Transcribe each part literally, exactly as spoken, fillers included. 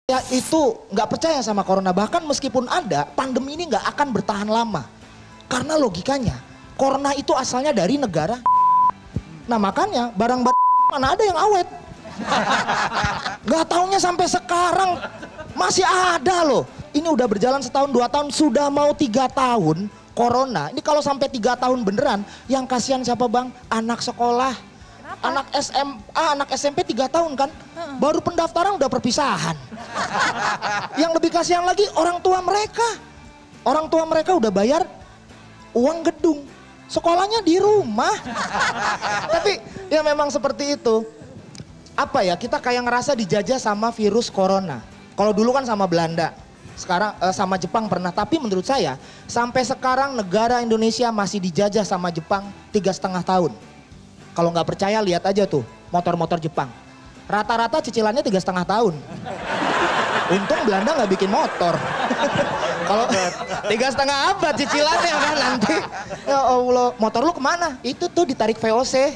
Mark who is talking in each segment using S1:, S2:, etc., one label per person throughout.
S1: Ya itu nggak percaya sama corona, bahkan meskipun ada, pandemi ini nggak akan bertahan lama. Karena logikanya, corona itu asalnya dari negara. Nah makanya barang-barang mana ada yang awet. Nggak taunya sampai sekarang masih ada loh. Ini udah berjalan setahun, dua tahun, sudah mau tiga tahun corona. Ini kalau sampai tiga tahun beneran, yang kasihan siapa bang? Anak sekolah. Kenapa? Anak S M A, anak S M P tiga tahun kan? Baru pendaftaran udah perpisahan. Yang lebih kasihan lagi orang tua mereka. Orang tua mereka udah bayar uang gedung. Sekolahnya di rumah. Tapi ya memang seperti itu. Apa ya, kita kayak ngerasa dijajah sama virus corona. Kalau dulu kan sama Belanda. Sekarang eh, sama Jepang pernah. Tapi menurut saya sampai sekarang negara Indonesia masih dijajah sama Jepang tiga setengah tahun. Kalau nggak percaya lihat aja tuh motor-motor Jepang. Rata-rata cicilannya tiga setengah tahun. Untung Belanda nggak bikin motor. Kalau tiga setengah abad cicilannya kan nanti. Ya Allah, motor lu kemana? Itu tuh ditarik V O C.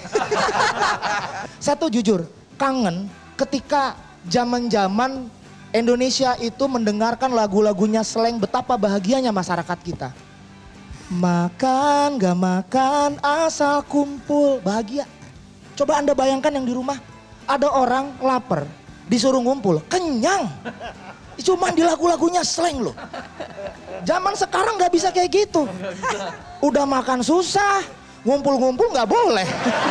S1: Saya tuh jujur kangen ketika zaman-zaman Indonesia itu mendengarkan lagu-lagunya slang, betapa bahagianya masyarakat kita. Makan gak makan asal kumpul, bahagia. Coba Anda bayangkan yang di rumah. Ada orang lapar, disuruh ngumpul, kenyang. Cuma di lagu-lagunya slang loh. Zaman sekarang gak bisa kayak gitu. Udah makan susah, ngumpul-ngumpul gak boleh.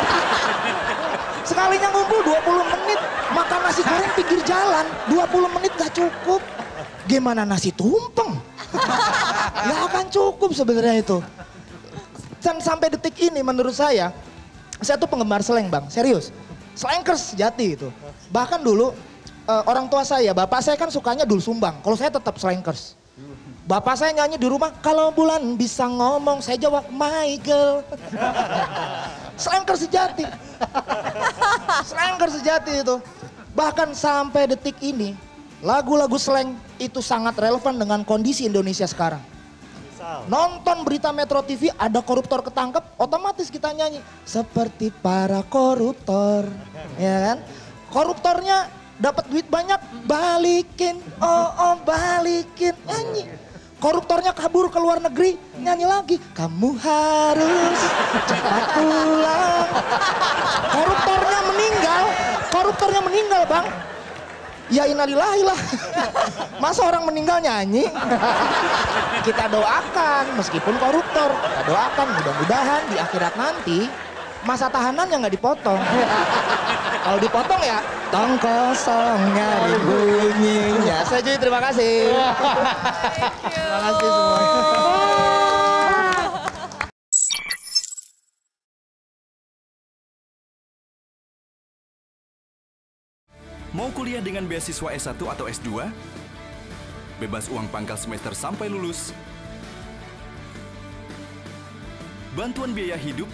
S1: Sekalinya ngumpul dua puluh menit, makan nasi goreng pinggir jalan, dua puluh menit gak cukup. Gimana nasi tumpeng? Gak akan cukup sebenarnya itu. Dan sampai detik ini menurut saya, saya tuh penggemar slang bang, serius. Slankers sejati itu. Bahkan dulu uh, orang tua saya, bapak saya kan sukanya Dul Sumbang. Kalau saya tetap slankers. Bapak saya nyanyi di rumah, kalau bulan bisa ngomong, saya jawab my girl. Slankers sejati. Slankers sejati itu. Bahkan sampai detik ini, lagu-lagu slang itu sangat relevan dengan kondisi Indonesia sekarang. Nonton berita Metro T V ada koruptor ketangkep, otomatis kita nyanyi seperti para koruptor, ya kan? Koruptornya dapat duit banyak, balikin, oh oh balikin, nyanyi. Koruptornya kabur ke luar negeri, nyanyi lagi, kamu harus cepat pulang. Koruptornya meninggal, koruptornya meninggal bang. Ya innalillahi lah. Masa orang meninggal nyanyi? Kita doakan meskipun koruptor. Kita doakan mudah-mudahan di akhirat nanti masa tahanan yang nggak dipotong. Kalau dipotong ya tong kosong nyari bunyinya. Saya Juy, terima kasih. Terima kasih semua.
S2: Mau kuliah dengan beasiswa S satu atau S dua? Bebas uang pangkal semester sampai lulus? Bantuan biaya hidup?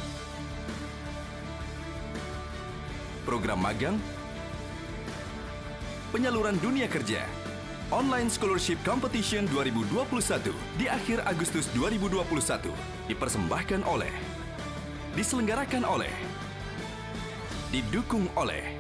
S2: Program magang? Penyaluran dunia kerja? Online Scholarship Competition dua ribu dua puluh satu di akhir Agustus dua ribu dua puluh satu dipersembahkan oleh, diselenggarakan oleh, didukung oleh